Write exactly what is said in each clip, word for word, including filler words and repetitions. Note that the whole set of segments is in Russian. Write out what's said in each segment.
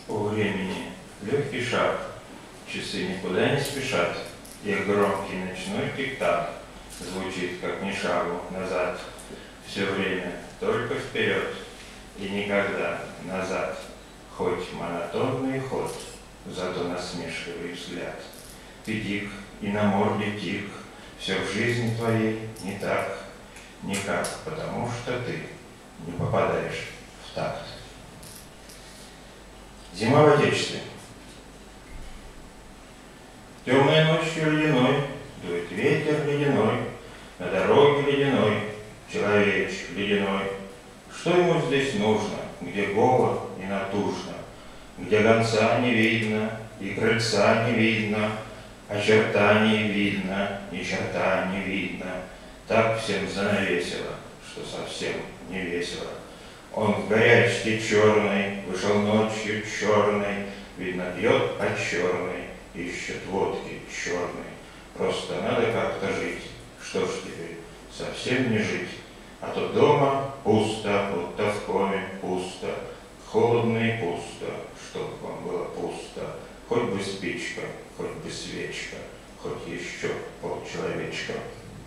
У времени легкий шаг, часы никуда не спешат, их громкий ночной тик-так звучит, как ни шагу назад. Все время только вперед и никогда назад, хоть монотонный ход, зато насмешливый взгляд. Ты дик, и на морде тик, все в жизни твоей не так, никак, потому что ты не попадаешь в такт. Зима в Отечестве. Темной ночью ледяной дует ветер ледяной, на дороге ледяной, человечек ледяной. Что ему здесь нужно, где голо и натужно, где гонца не видно и крыльца не видно, а черта не видно, ни черта не видно. Так всем занавесило, что совсем не весело. Он в горячке черной вышел ночью черной, видно, пьет от черной, ищет водки черной. Просто надо как-то жить. Что ж теперь, совсем не жить. А то дома пусто, будто в коме пусто, холодно и пусто, чтоб вам было пусто. Хоть бы спичка, хоть бы свечка, хоть еще полчеловечка.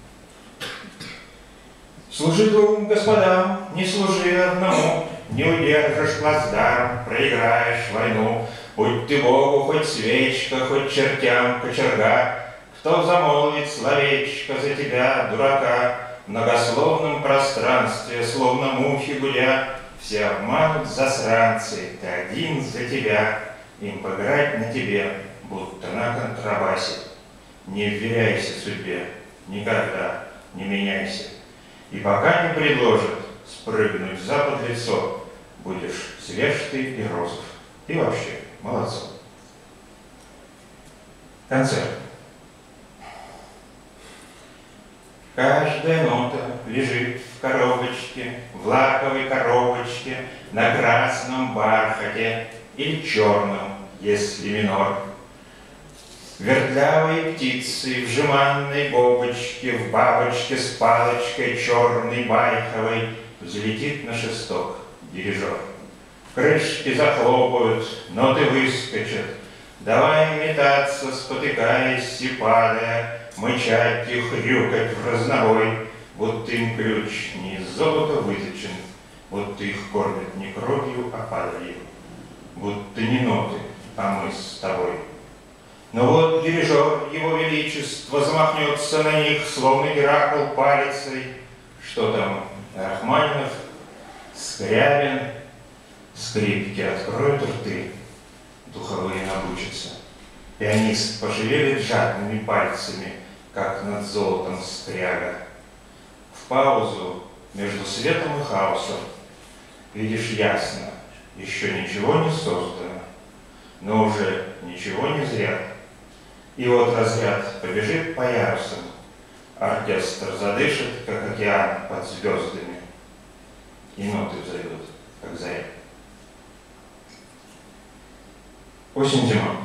Служи двум господам, не служи одному, не удержишь плацдарм, проиграешь войну. Будь ты Богу хоть свечка, хоть чертям кочерга, кто замолвит словечко за тебя, дурака, в многословном пространстве, словно мухи гудя, все обманут засранцы, ты один за тебя, им поиграть на тебе, будто на контрабасе. Не вверяйся судьбе, никогда не меняйся. И пока не предложат спрыгнуть за подлецо, будешь свеж ты и розов, и вообще молодцом. Концерт. Каждая нота лежит в коробочке, в лаковой коробочке, на красном бархате или черном, если минор. Вертлявые птицы в жеманной бобочке, в бабочке с палочкой черной байковой взлетит на шесток дирижер. Крышки захлопают, ноты выскочат, давай метаться, спотыкаясь и падая, мычать и хрюкать в разнобой, будто им ключ не из золота выточен, будто их кормят не кровью, а падалью, будто не ноты, а мы с тобой. Но вот дирижер, его величество, замахнется на них, словно Геракл палицей. Что там, Рахманинов, Скрябин, скрипки откроют рты, духовые набучатся. Пианист пошевелит жадными пальцами, как над золотом скряга. В паузу между светом и хаосом видишь ясно, еще ничего не создано, но уже ничего не зря. И вот разряд побежит по ярусам, оркестр задышит, как океан под звездами, и ноты взойдут, как заря. Осень-зима.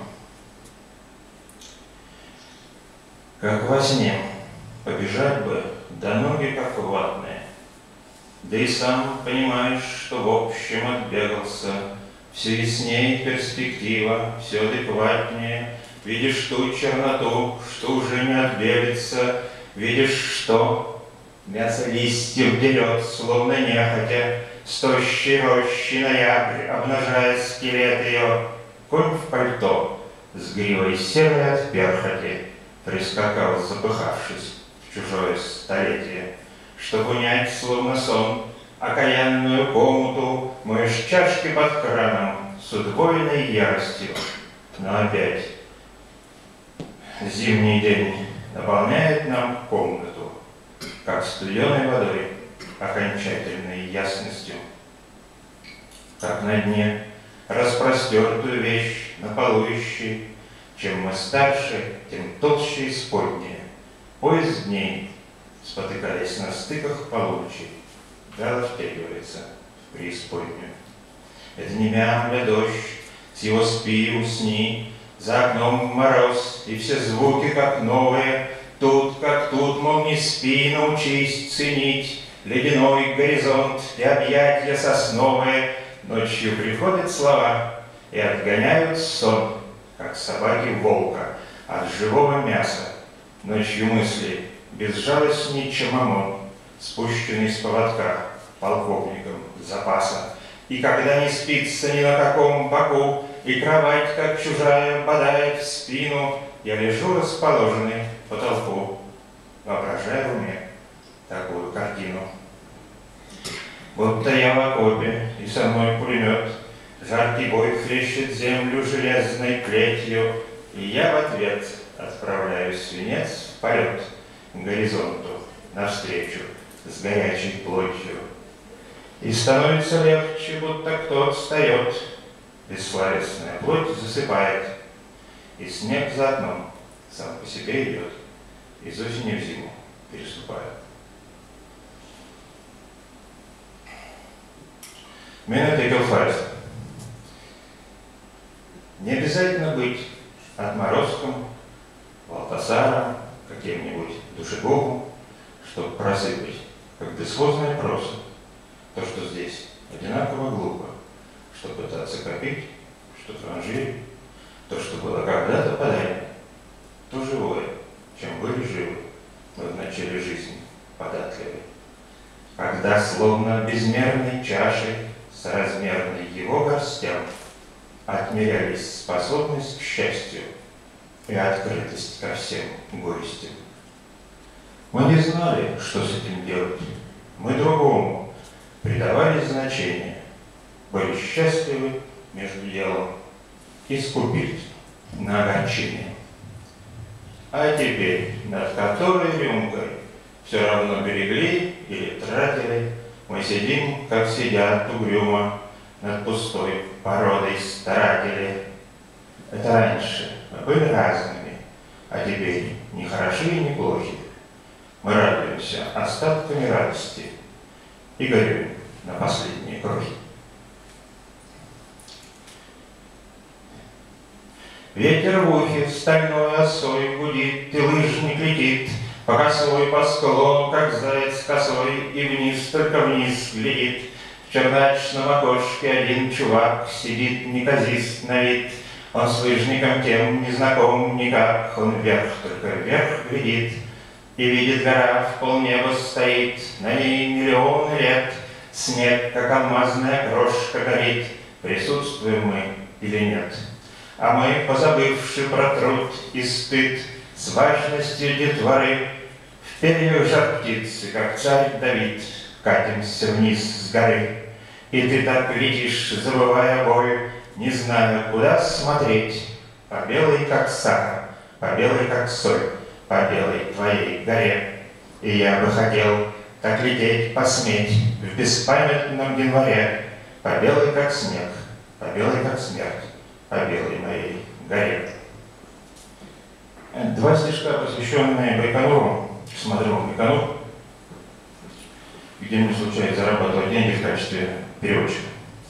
Как во сне, побежать бы, да ноги как ватные, да и сам понимаешь, что в общем отбегался, все яснее перспектива, все адекватнее. Видишь ту черноту, что уже не отбелится, видишь, что мясо листьев берет, словно нехотя, с тощей рощи ноябрь, обнажая скелет ее. Конь в пальто, с гривой серой от перхоти, прискакал, запыхавшись, в чужое столетие. Чтоб унять, словно сон, окаянную комнату, моешь чашки под краном с удвоенной яростью. Но опять зимний день наполняет нам комнату, как студеной водой, окончательной ясностью. Как на дне распростертую вещь на полу ищи, чем мы старше, тем толще и споднее. Поезд дней, спотыкаясь на стыках полуночи, вяло втягивается в преисподнюю. Это не мямля дождь, с его спи усни, за окном мороз, и все звуки как новые, тут как тут, мол, не спи, научись ценить ледяной горизонт и объятья сосновые. Ночью приходят слова, и отгоняют сон, как собаки волка, от живого мяса. Ночью мысли безжалостней, чем ОМОН, спущенный с поводка полковником запаса. И когда не спится ни на каком боку, и кровать, как чужая, бодает в спину, я лежу расположенный по потолку, воображая в уме такую картину. Будто я в окопе, и со мной пулемет, жаркий бой хлещет землю железной плетью, и я в ответ отправляю свинец в полет к горизонту навстречу с горячей плотью. И становится легче, будто кто встает, бессловесная плоть засыпает, и снег за окном сам по себе идет, из осени в зиму переступает. Минуты Гелфайса. Не обязательно быть отморозком, Валтасаром, каким-нибудь душегубом, чтобы просыпать, как бесхозная проса, то, что здесь одинаково глупо, что пытаться копить, что транжирить, то, что было когда-то подарено, то живое, чем были живы мы в начале жизни, податливы. Когда словно безмерной чашей соразмерной его горстям отмерялись способность к счастью и открытость ко всем горестям. Мы не знали, что с этим делать. Мы другому придавали значение, были счастливы между делом и скупились на огорчение. А теперь, над которой рюмкой все равно берегли или тратили, мы сидим, как сидят угрюмо, над пустой породой старатели. Это раньше мы были разными, а теперь не хороши и не плохи. Мы радуемся остатками радости и горюем на последние крохи. Ветер в ухе стальной осой гудит, и лыжник летит по косой, по склону, как заяц косой, и вниз, только вниз глядит. В чердачном окошке один чувак сидит неказист на вид. Он с лыжником тем не знаком никак, он вверх, только вверх глядит. И видит, гора в полнеба стоит, на ней миллионы лет. Снег, как алмазная крошка, горит, присутствуем мы или нет. А мы, позабывши про труд и стыд, с важностью детворы, в перьях жар птицы, как царь Давид, катимся вниз с горы. И ты так летишь, забывая боль, не зная, куда смотреть, по белой, как сахар, по белой, как соль, по белой твоей горе. И я бы хотел так лететь, посметь в беспамятном январе, по белой, как снег, по белой, как смерть, по белой моей горе. Два стишка, посвященные Байконуру, космодрому Байконур, где мне случается зарабатывать деньги в качестве переводчика.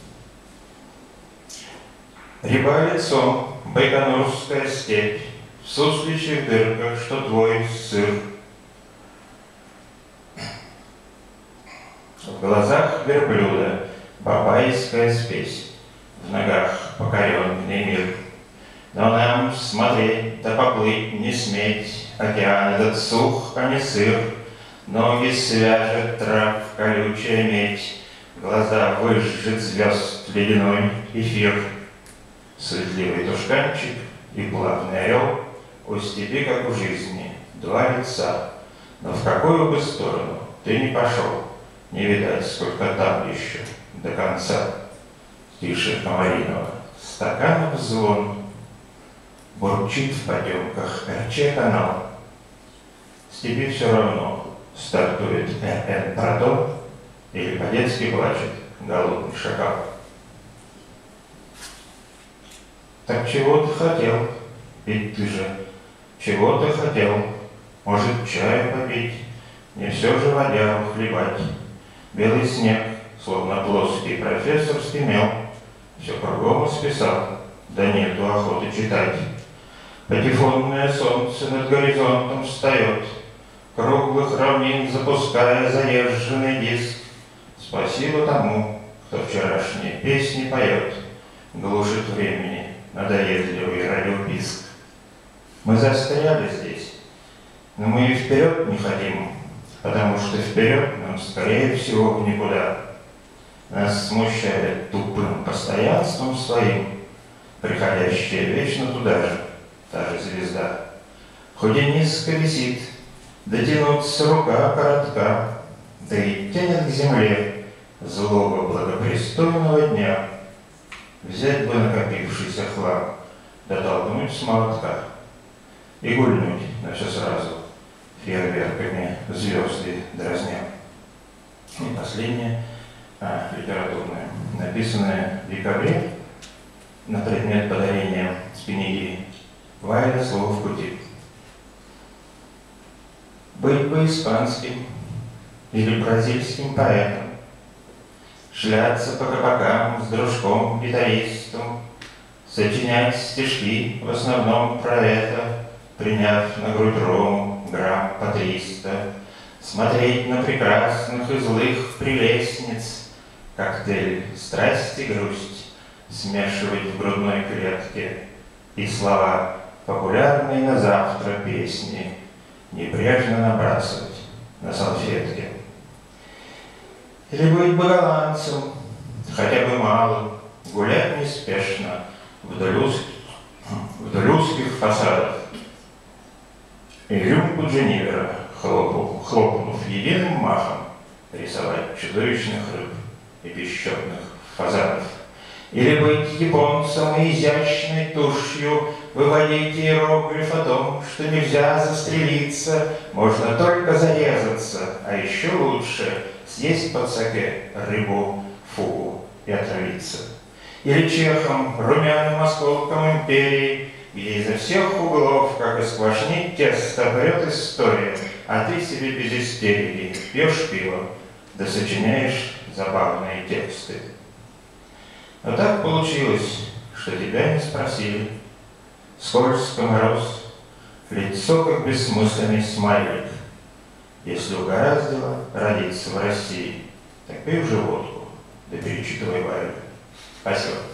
Реба лицом, байконурская степь, в сусличьих дырках, что твой сыр. В глазах верблюда бабайская спесь, в ногах покоренный мир. Но нам смотреть да поплыть не сметь, океан этот сух, а не сыр. Ноги свяжет трав колючая медь, глаза выжжет звезд ледяной эфир. Суетливый тушканчик и плавный орел, у степи, как у жизни, два лица. Но в какую бы сторону ты ни пошел, не видать, сколько там еще до конца. Тише комариного стаканов звон, бурчит в потемках Эрче канал. Степи все равно, стартует эр эн Протон или по-детски плачет голодный шакал. Так чего ты хотел? Ведь ты же чего ты хотел? Может, чаю попить? Не все же водяру хлебать. Белый снег, словно плоский профессорский мел, все кругом списал, да нету охоты читать. Патефонное солнце над горизонтом встает, круглых равнин запуская заезженный диск. Спасибо тому, кто вчерашние песни поет, глушит времени надоедливый радиописк. Мы застряли здесь, но мы и вперед не ходим, потому что вперед нам, скорее всего, в никуда. Нас смущает тупым постоянством своим, приходящая вечно туда же, та же звезда. Хоть и низко висит, дотянуться рука коротка, да и тянет к земле злого благопристойного дня. Взять бы накопившийся хлам, дотолкнуть с молотка и гульнуть на все сразу, фейерверками звезды дразня. И последнее, а, литературное, написанное в декабре на предмет подарения с книги Вайля «Слово в пути». Быть бы испанским или бразильским поэтом, шляться по кабакам с дружком-гитаристом, сочинять стишки в основном про это, приняв на грудь рому грамм по триста, смотреть на прекрасных и злых прелестниц, коктейль страсть и грусть смешивать в грудной клетке и слова популярные на завтра песни небрежно набрасывать на салфетке. Или быть бы голландцем, хотя бы малым, гулять неспешно вдоль узких, вдоль узких фасадов. И рюмку Дженнивера, хлопнув, хлопнув единым махом, рисовать чудовищных рыб и бесчетных фазанов. Или быть японцем и изящной тушью выводить иероглиф о том, что нельзя застрелиться, можно только зарезаться, а еще лучше съесть под саке рыбу, фугу и отравиться. Или чехом, румяным осколком империи, где изо всех углов, как из квашни тесто, прет история, а ты себе без истерики пьешь пиво, да сочиняешь забавные тексты. Но так получилось, что тебя не спросили. Скользко мороз, лицо как бессмысленный смайлик. Если угораздило родиться в России, так пей уже водку, да перечитывай Вайлю. Спасибо.